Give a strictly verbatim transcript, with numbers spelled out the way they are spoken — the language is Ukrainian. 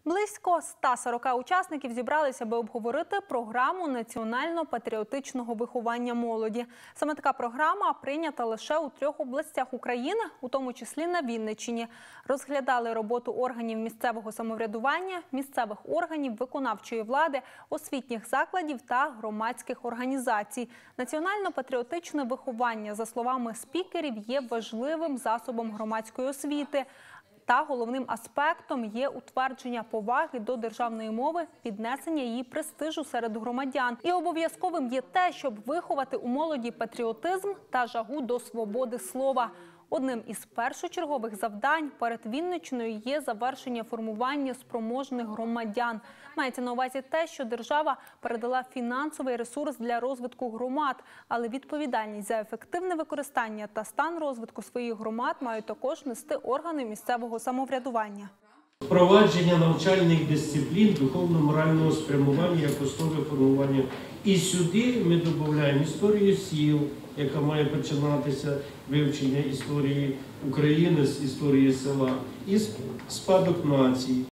Близько ста сорока учасників зібралися, аби обговорити програму національно-патріотичного виховання молоді. Саме така програма прийнята лише у трьох областях України, у тому числі на Вінниччині. Розглядали роботу органів місцевого самоврядування, місцевих органів виконавчої влади, освітніх закладів та громадських організацій. Національно-патріотичне виховання, за словами спікерів, є важливим засобом громадської освіти. Та головним аспектом є утвердження поваги до державної мови, піднесення її престижу серед громадян. І обов'язковим є те, щоб виховати у молоді патріотизм та жагу до свободи слова. Одним із першочергових завдань перед Вінниччиною є завершення формування спроможних громадян. Мається на увазі те, що держава передала фінансовий ресурс для розвитку громад, але відповідальність за ефективне використання та стан розвитку своїх громад мають також нести органи місцевого самоврядування. Впровадження навчальних дисциплін, духовно-морального спрямування як основи формування. І сюди ми додаємо історію сіл, яка має починатися вивчення історії України з історії села, і спадок нації.